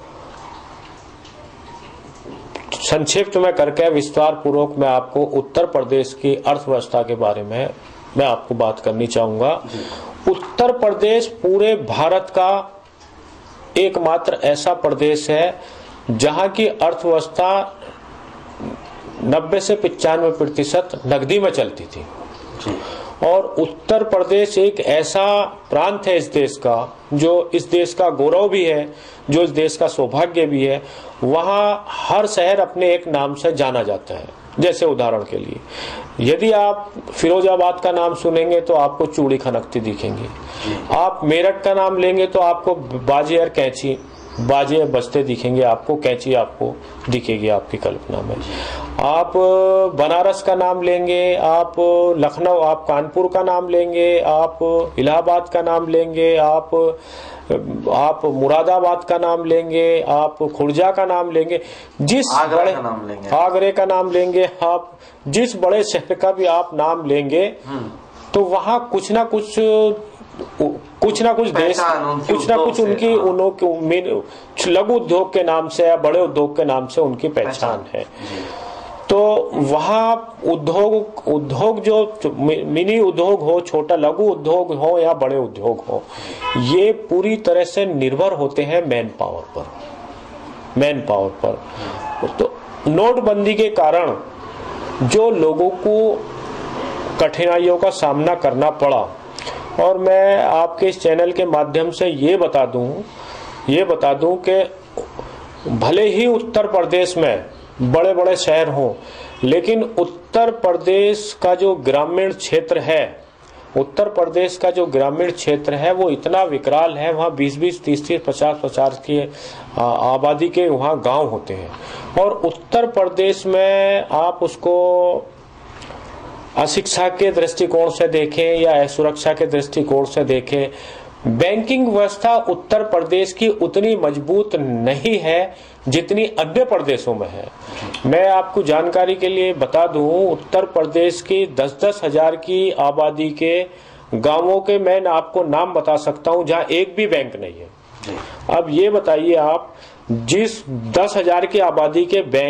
संक्षिप्त में करके विस्तार पूर्वक मैं आपको उत्तर प्रदेश की अर्थव्यवस्था के बारे में मैं आपको बात करनी चाहूंगा। उत्तर प्रदेश पूरे भारत का एकमात्र ऐसा प्रदेश है जहां की अर्थव्यवस्था 90 से 95% नकदी में चलती थी। और उत्तर प्रदेश एक ऐसा प्रांत है इस देश का जो इस देश का गौरव भी है, जो इस देश का सौभाग्य भी है। वहां हर शहर अपने एक नाम से जाना जाता है। जैसे उदाहरण के लिए, यदि आप फिरोजाबाद का नाम सुनेंगे तो आपको चूड़ी खनकती दिखेंगी। आप मेरठ का नाम लेंगे तो आपको बाजे और कैंची, बाजे बजते दिखेंगे, आपको कैंची आपको दिखेगी आपकी कल्पना में। आप बनारस का नाम लेंगे, आप लखनऊ, आप कानपुर का नाम लेंगे, आप इलाहाबाद का नाम लेंगे, आप मुरादाबाद का नाम लेंगे, आप खुर्जा का नाम लेंगे, आगरे का नाम लेंगे, आप जिस बड़े शहर का भी आप नाम लेंगे तो वहाँ कुछ ना कुछ देश, कुछ ना कुछ उनकी लघु उद्योग के नाम से या बड़े उद्योग के नाम से उनकी पहचान है। तो वहाँ उद्योग जो मिनी उद्योग हो, छोटा लघु उद्योग हो या बड़े उद्योग हो, ये पूरी तरह से निर्भर होते हैं मैन पावर पर। तो नोटबंदी के कारण जो लोगों को कठिनाइयों का सामना करना पड़ा, और मैं आपके इस चैनल के माध्यम से ये बता दूं कि भले ही उत्तर प्रदेश में बड़े बड़े शहर हों, लेकिन उत्तर प्रदेश का जो ग्रामीण क्षेत्र है वो इतना विकराल है। वहाँ 20-20, 30-30, 50-50 की आबादी के वहाँ गांव होते हैं। और उत्तर प्रदेश में आप उसको अशिक्षा के दृष्टिकोण से देखें या असुरक्षा के दृष्टिकोण से देखें, बैंकिंग व्यवस्था उत्तर प्रदेश की उतनी मजबूत नहीं है जितनी अन्य प्रदेशों में है। मैं आपको जानकारी के लिए बता दूं, उत्तर प्रदेश की 10-10 हजार की आबादी के गांवों के मैं आपको नाम बता सकता हूं जहां एक भी बैंक नहीं है। अब ये बताइए आप, जिस 10,000 की आबादी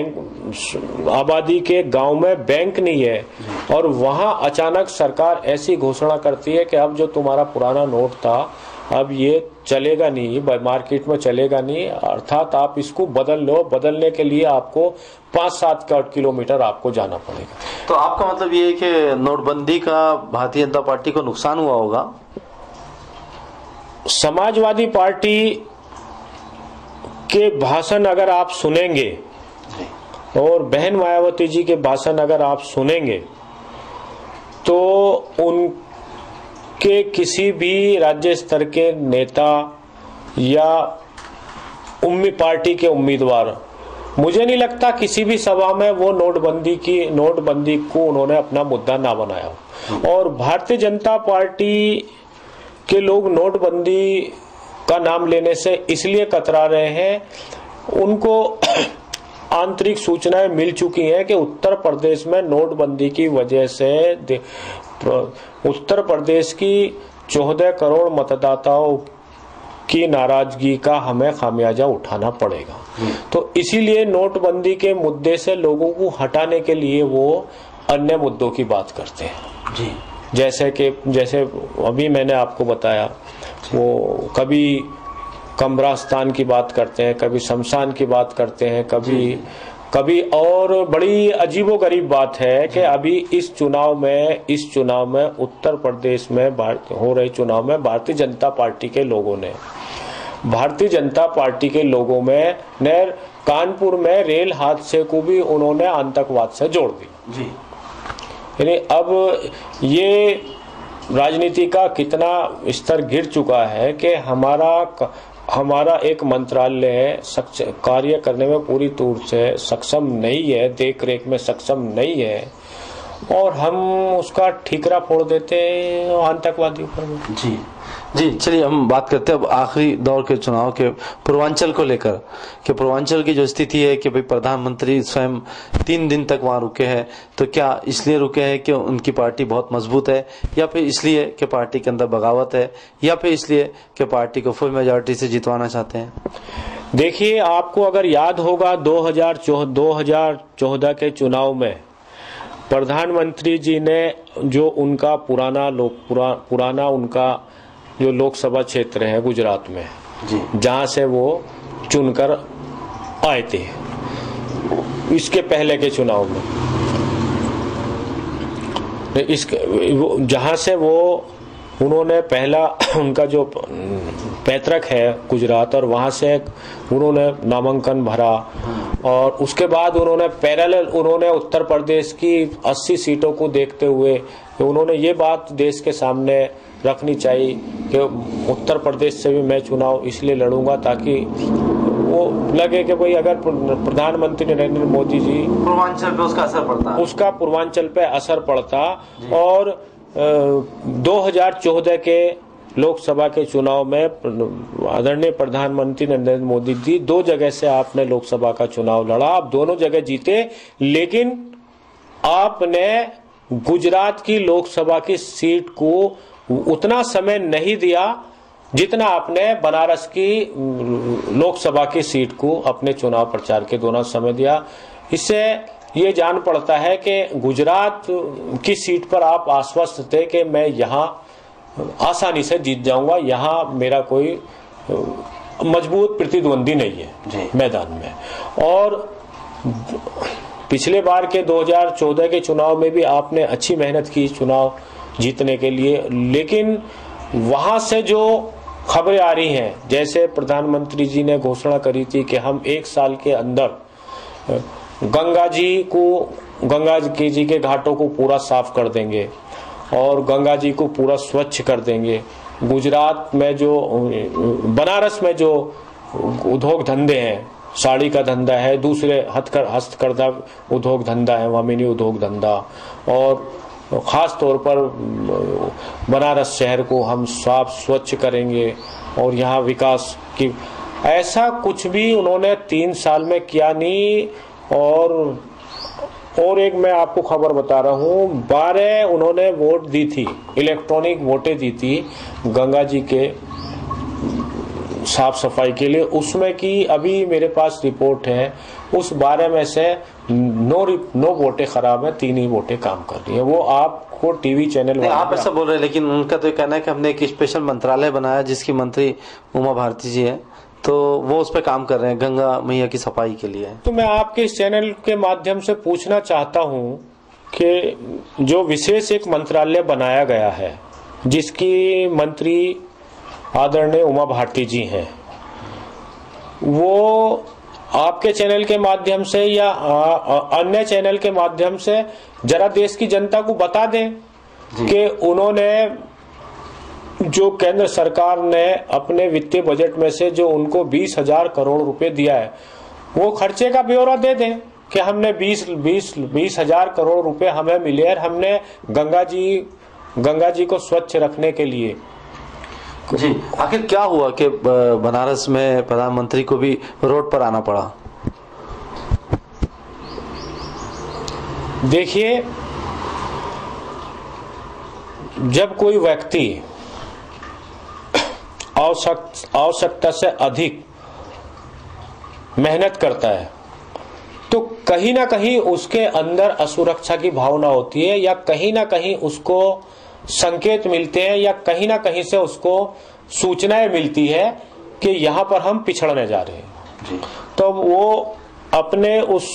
के गांव में बैंक नहीं है और वहां अचानक सरकार ऐसी घोषणा करती है कि अब जो तुम्हारा पुराना नोट था अब ये चलेगा नहीं, मार्केट में चलेगा नहीं, अर्थात आप इसको बदल लो। बदलने के लिए आपको 5-7 किलोमीटर आपको जाना पड़ेगा। तो आपका मतलब ये है कि नोटबंदी का भारतीय जनता पार्टी को नुकसान हुआ होगा? समाजवादी पार्टी के भाषण अगर आप सुनेंगे और बहन मायावती जी के भाषण अगर आप सुनेंगे तो उनके किसी भी राज्य स्तर के नेता या पार्टी के उम्मीदवार, मुझे नहीं लगता किसी भी सभा में वो नोटबंदी को उन्होंने अपना मुद्दा ना बनाया। और भारतीय जनता पार्टी के लोग नोटबंदी का नाम लेने से इसलिए कतरा रहे हैं, उनको आंतरिक सूचनाएं मिल चुकी हैं कि उत्तर प्रदेश में नोटबंदी की वजह से उत्तर प्रदेश की 14 करोड़ मतदाताओं की नाराजगी का हमें खामियाजा उठाना पड़ेगा। तो इसीलिए नोटबंदी के मुद्दे से लोगों को हटाने के लिए वो अन्य मुद्दों की बात करते हैं जी। जैसे अभी मैंने आपको बताया, वो कभी कब्रिस्तान की बात करते हैं, कभी शमशान की बात करते हैं, कभी और बड़ी अजीबोगरीब बात है कि अभी इस चुनाव में उत्तर प्रदेश में हो रहे चुनाव में भारतीय जनता पार्टी के लोगों ने कानपुर में रेल हादसे को भी उन्होंने आतंकवाद से जोड़ दिया जी। यानी अब ये राजनीति का कितना स्तर गिर चुका है कि हमारा एक मंत्रालय कार्य करने में पूरी तौर से सक्षम नहीं है, देख रेख में सक्षम नहीं है, और हम उसका ठीकरा फोड़ देते हैं आतंकवादियों पर जी। चलिए हम बात करते हैं अब आखिरी दौर के चुनाव के पूर्वांचल को लेकर, कि पूर्वांचल की जो स्थिति है कि भाई प्रधानमंत्री स्वयं 3 दिन तक वहां रुके हैं, तो क्या इसलिए रुके हैं कि उनकी पार्टी बहुत मजबूत है, या फिर इसलिए कि पार्टी के अंदर बगावत है, या फिर इसलिए कि पार्टी को फुल मेजॉरिटी से जितवाना चाहते हैं? देखिए, आपको अगर याद होगा 2014 के चुनाव में प्रधानमंत्री जी ने जो उनका पुराना उनका जो लोकसभा क्षेत्र है गुजरात में जी, जहां से वो चुनकर आए थे इसके पहले के चुनाव में, जहां से उन्होंने पहला उनका जो पैतृक है गुजरात, और वहां से उन्होंने नामांकन भरा, और उसके बाद उन्होंने उत्तर प्रदेश की 80 सीटों को देखते हुए उन्होंने ये बात देश के सामने रखनी चाहिए कि उत्तर प्रदेश से भी मैं चुनाव इसलिए लड़ूंगा ताकि वो लगे कि भाई अगर प्रधानमंत्री नरेंद्र मोदी जी पूर्वांचल पे उसका पूर्वांचल पे असर पड़ता। और 2014 के लोकसभा के चुनाव में आदरणीय प्रधानमंत्री नरेंद्र मोदी जी 2 जगह से आपने लोकसभा का चुनाव लड़ा, आप दोनों जगह जीते, लेकिन आपने गुजरात की लोकसभा की सीट को उतना समय नहीं दिया जितना आपने बनारस की लोकसभा की सीट को अपने चुनाव प्रचार के दौरान समय दिया। इससे ये जान पड़ता है कि गुजरात की सीट पर आप आश्वस्त थे कि मैं यहाँ आसानी से जीत जाऊंगा, यहाँ मेरा कोई मजबूत प्रतिद्वंदी नहीं है मैदान में। और पिछले बार के 2014 के चुनाव में भी आपने अच्छी मेहनत की चुनाव जीतने के लिए, लेकिन वहां से जो खबरें आ रही हैं, जैसे प्रधानमंत्री जी ने घोषणा करी थी कि हम 1 साल के अंदर गंगा जी के घाटों को पूरा साफ कर देंगे और गंगा जी को पूरा स्वच्छ कर देंगे। गुजरात में जो बनारस में जो उद्योग धंधे हैं, साड़ी का धंधा है, दूसरे हस्तकरघा उद्योग धंधा है, वामिनी उद्योग धंधा, और खास तौर पर बनारस शहर को हम साफ स्वच्छ करेंगे और यहाँ विकास की, ऐसा कुछ भी उन्होंने 3 साल में किया नहीं। और एक मैं आपको खबर बता रहा हूँ, 12 उन्होंने वोट दी थी, इलेक्ट्रॉनिक वोटें दी थी गंगा जी के साफ सफाई के लिए, उसमें की अभी मेरे पास रिपोर्ट है, उस 12 में से 9 वोटें खराब है, 3 ही वोटें काम कर रही है। वो आपको टीवी चैनल आप ऐसा बोल रहे हैं, लेकिन उनका तो कहना है कि हमने एक स्पेशल मंत्रालय बनाया जिसकी मंत्री उमा भारती जी है, तो वो उस पर काम कर रहे हैं गंगा मैया की सफाई के लिए। तो मैं आपके इस चैनल के माध्यम से पूछना चाहता हूँ कि जो विशेष एक मंत्रालय बनाया गया है जिसकी मंत्री आदरणीय उमा भारती जी हैं, वो आपके चैनल के माध्यम से या अन्य चैनल के माध्यम से जरा देश की जनता को बता दें कि उन्होंने जो केंद्र सरकार ने अपने वित्तीय बजट में से जो उनको 20,000 करोड़ रुपए दिया है, वो खर्चे का ब्यौरा दे दें कि हमने 20,000 करोड़ रुपए हमें मिले और हमने गंगा जी को स्वच्छ रखने के लिए। जी, आखिर क्या हुआ कि बनारस में प्रधानमंत्री को भी रोड पर आना पड़ा? देखिए, जब कोई व्यक्ति आवश्यकता से अधिक मेहनत करता है तो कहीं ना कहीं उसके अंदर असुरक्षा की भावना होती है, या कहीं ना कहीं उसको संकेत मिलते हैं, या कहीं ना कहीं से उसको सूचनाएं मिलती है कि यहाँ पर हम पिछड़ने जा रहे हैं। तो वो अपने उस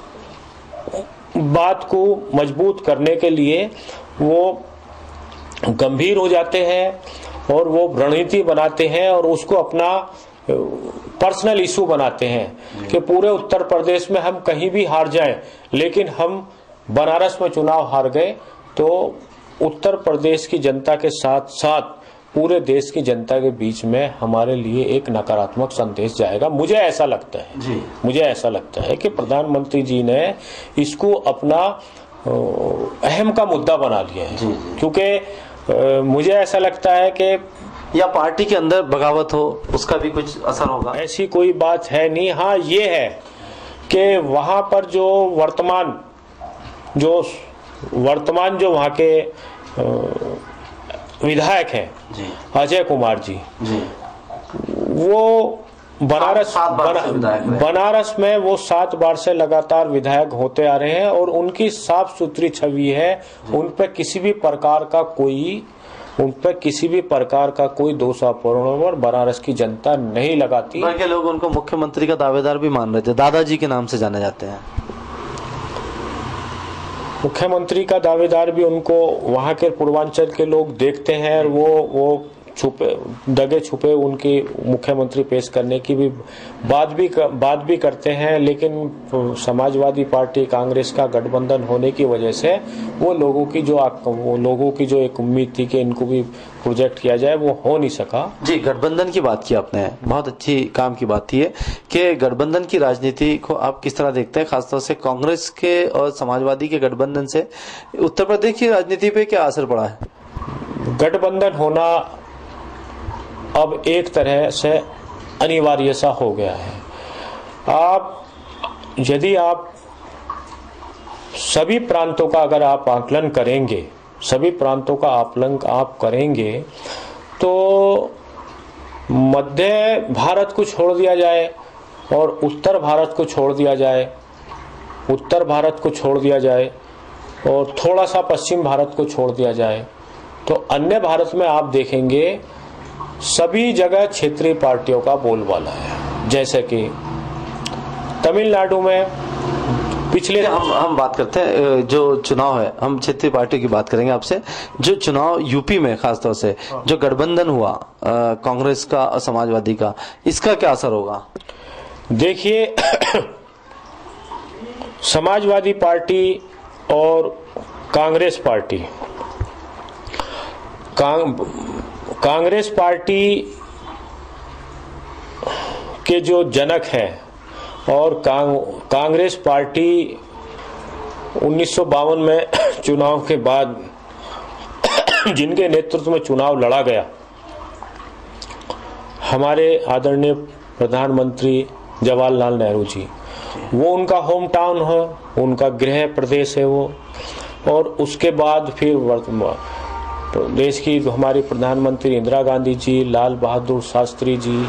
बात को मजबूत करने के लिए वो गंभीर हो जाते हैं और वो रणनीति बनाते हैं और उसको अपना पर्सनल इशू बनाते हैं कि पूरे उत्तर प्रदेश में हम कहीं भी हार जाएं, लेकिन हम बनारस में चुनाव हार गए तो उत्तर प्रदेश की जनता के साथ साथ पूरे देश की जनता के बीच में हमारे लिए एक नकारात्मक संदेश जाएगा। मुझे ऐसा लगता है जी। मुझे ऐसा लगता है कि प्रधानमंत्री जी ने इसको अपना अहम का मुद्दा बना लिया है, क्योंकि मुझे ऐसा लगता है कि या पार्टी के अंदर बगावत हो उसका भी कुछ असर होगा। ऐसी कोई बात है नहीं। हाँ, ये है कि वहां पर जो वर्तमान जो वहां के विधायक हैं अजय कुमार जी, वो बनारस में वो 7 बार से लगातार विधायक होते आ रहे हैं और उनकी साफ सुथरी छवि है। उन पे किसी भी प्रकार का कोई दोषारोपण और बनारस की जनता नहीं लगाती। बल्कि लोग उनको मुख्यमंत्री का दावेदार भी मान रहे थे, दादाजी के नाम से जाने जाते हैं। मुख्यमंत्री का दावेदार भी उनको वहां के पूर्वांचल के लोग देखते हैं और वो दगे छुपे उनकी मुख्यमंत्री पेश करने की भी बात भी करते हैं। लेकिन समाजवादी पार्टी कांग्रेस का गठबंधन होने की वजह से वो लोगों की जो एक उम्मीद थी कि इनको भी प्रोजेक्ट किया जाए, वो हो नहीं सका। जी, गठबंधन की बात की आपने, बहुत अच्छी काम की बात थी कि गठबंधन की राजनीति को आप किस तरह देखते हैं, खासतौर से कांग्रेस के और समाजवादी के गठबंधन से उत्तर प्रदेश की राजनीति पे क्या असर पड़ा है? गठबंधन होना अब एक तरह से अनिवार्य सा हो गया है। यदि आप सभी प्रांतों का अगर आप आकलन करेंगे, सभी प्रांतों का आकलन आप करेंगे तो मध्य भारत को छोड़ दिया जाए और उत्तर भारत को छोड़ दिया जाए, और थोड़ा सा पश्चिम भारत को छोड़ दिया जाए, तो अन्य भारत में आप देखेंगे सभी जगह क्षेत्रीय पार्टियों का बोलबाला है। जैसे कि तमिलनाडु में पिछले हम बात करते हैं जो चुनाव है, हम क्षेत्रीय पार्टियों की बात करेंगे आपसे। जो चुनाव यूपी में खासतौर से जो गठबंधन हुआ कांग्रेस का और समाजवादी का, इसका क्या असर होगा? देखिए, समाजवादी पार्टी और कांग्रेस पार्टी के जो जनक हैं और कांग्रेस पार्टी 1952 में चुनाव के बाद जिनके नेतृत्व में चुनाव लड़ा गया, हमारे आदरणीय प्रधानमंत्री जवाहरलाल नेहरू जी, वो उनका होम टाउन है, उनका गृह प्रदेश है वो। और उसके बाद फिर देश की हमारी प्रधानमंत्री इंदिरा गांधी जी, लाल बहादुर शास्त्री जी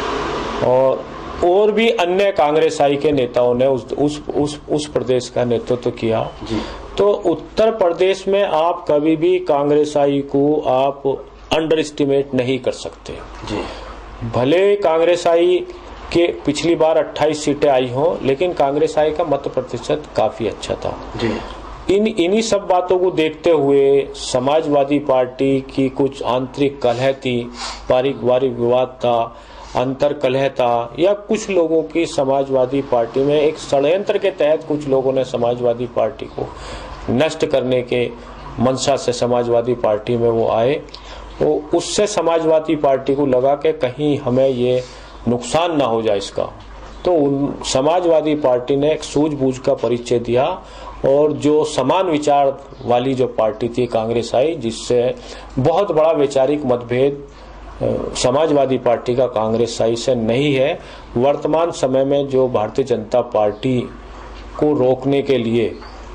और भी अन्य कांग्रेसाई के नेताओं ने उस प्रदेश का नेतृत्व किया। तो उत्तर प्रदेश में आप कभी भी कांग्रेसाई को आप अंडर एस्टिमेट नहीं कर सकते जी। भले कांग्रेसाई के पिछली बार 28 सीटें आई हो, लेकिन कांग्रेसाई का मत प्रतिशत काफी अच्छा था जी। इन्हीं सब बातों को देखते हुए समाजवादी पार्टी की कुछ आंतरिक कलह थी, पारिवारिक विवाद था, अंतर कलह था, या कुछ लोगों की समाजवादी पार्टी में एक षड्यंत्र के तहत कुछ लोगों ने समाजवादी पार्टी को नष्ट करने के मंशा से समाजवादी पार्टी में वो आए। तो उससे समाजवादी पार्टी को लगा कि कहीं हमें ये नुकसान ना हो जाए इसका, तो समाजवादी पार्टी ने एक सूझबूझ का परिचय दिया और जो समान विचार वाली जो पार्टी थी कांग्रेस आई, जिससे बहुत बड़ा वैचारिक मतभेद समाजवादी पार्टी का कांग्रेस आई से नहीं है। वर्तमान समय में जो भारतीय जनता पार्टी को रोकने के लिए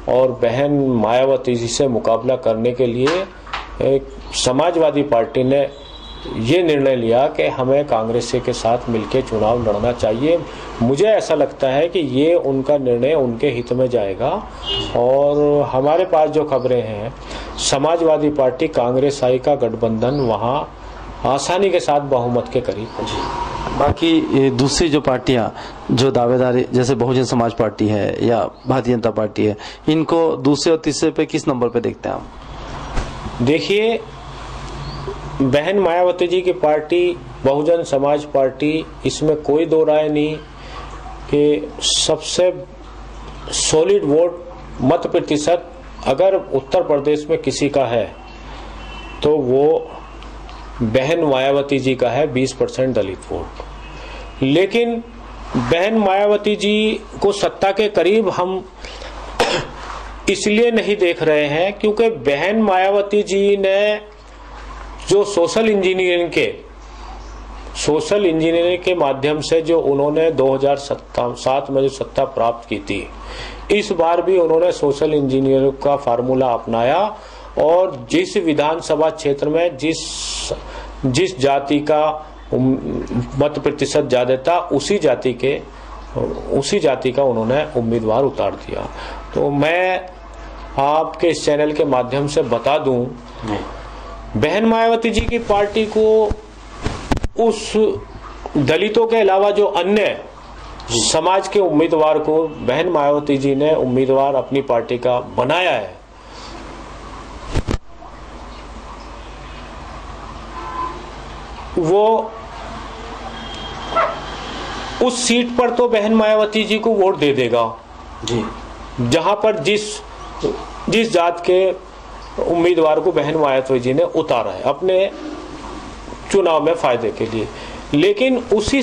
और बहन मायावती जी से मुकाबला करने के लिए समाजवादी पार्टी ने ये निर्णय लिया कि हमें कांग्रेस के साथ मिलकर चुनाव लड़ना चाहिए। मुझे ऐसा लगता है कि ये उनका निर्णय उनके हित में जाएगा। और हमारे पास जो खबरें हैं, समाजवादी पार्टी कांग्रेस आई का गठबंधन वहाँ आसानी के साथ बहुमत के करीब। बाकी दूसरी जो पार्टियां जो दावेदारी, जैसे बहुजन समाज पार्टी है या भारतीय जनता पार्टी है, इनको दूसरे और तीसरे पे किस नंबर पे देखते हैं आप? देखिए, बहन मायावती जी की पार्टी बहुजन समाज पार्टी, इसमें कोई दो राय नहीं कि सबसे सॉलिड वोट मत प्रतिशत अगर उत्तर प्रदेश में किसी का है तो वो बहन मायावती जी का है, 20% दलित वोट। लेकिन बहन मायावती जी को सत्ता के करीब हम इसलिए नहीं देख रहे हैं क्योंकि बहन मायावती जी ने जो सोशल इंजीनियरिंग के माध्यम से जो उन्होंने 2007 में जो सत्ता प्राप्त की थी, इस बार भी उन्होंने सोशल इंजीनियरिंग का फार्मूला अपनाया और जिस विधानसभा क्षेत्र में जिस जाति का मत प्रतिशत ज्यादा था उसी जाति का उन्होंने उम्मीदवार उतार दिया। तो मैं आपके इस चैनल के माध्यम से बता दूं, बहन मायावती जी की पार्टी को उस दलितों के अलावा जो अन्य समाज के उम्मीदवार को बहन मायावती जी ने उम्मीदवार अपनी पार्टी का बनाया है। वो उस सीट पर तो बहन मायावती जी को वोट दे देगा जी, जहां पर जिस जात के उम्मीदवार को बहन मायावती जी ने उतारा है अपने चुनाव में फायदे के लिए। लेकिन उसी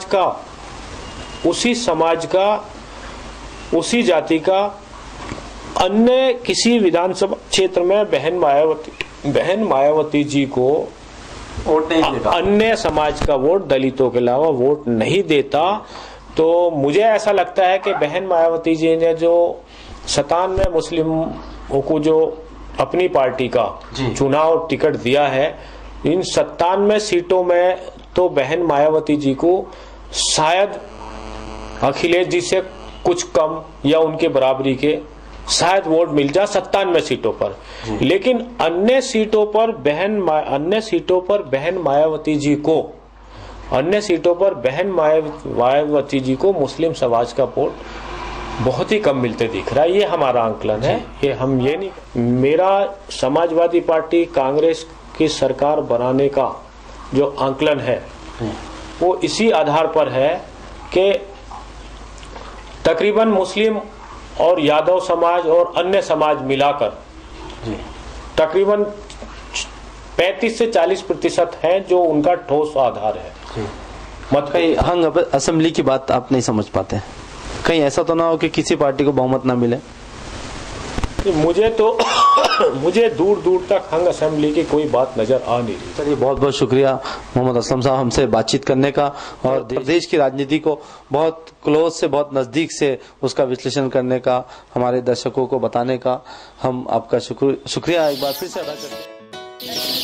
जाति का अन्य किसी विधानसभा क्षेत्र में बहन मायावती जी को वोट नहीं देता, अन्य समाज का वोट दलितों के अलावा वोट नहीं देता। तो मुझे ऐसा लगता है कि बहन मायावती जी ने जो 97 मुस्लिमों को जो अपनी पार्टी का चुनाव टिकट दिया है, इन 97 सीटों में तो बहन मायावती जी को शायद अखिलेश जी से कुछ कम या उनके बराबरी के शायद वोट मिल जाए 97 सीटों पर। लेकिन अन्य सीटों पर बहन मायावती जी को मुस्लिम समाज का वोट बहुत ही कम मिलते दिख रहा है। ये हमारा आंकलन है, ये हम ये नहीं। मेरा समाजवादी पार्टी कांग्रेस की सरकार बनाने का जो आंकलन है वो इसी आधार पर है कि तकरीबन मुस्लिम और यादव समाज और अन्य समाज मिलाकर तकरीबन 35 से 40% है जो उनका ठोस आधार है। मत कहीं हंग असेंबली की बात आप नहीं समझ पाते, कहीं ऐसा तो ना हो कि किसी पार्टी को बहुमत ना मिले? मुझे दूर दूर तक हंग असेंबली की कोई बात नजर आ नहीं रही। चलिए, बहुत बहुत शुक्रिया मोहम्मद असलम साहब हमसे बातचीत करने का और देश की राजनीति को बहुत क्लोज से, बहुत नजदीक से उसका विश्लेषण करने का, हमारे दर्शकों को बताने का हम आपका शुक्रिया एक बार फिर से अदा करते हैं।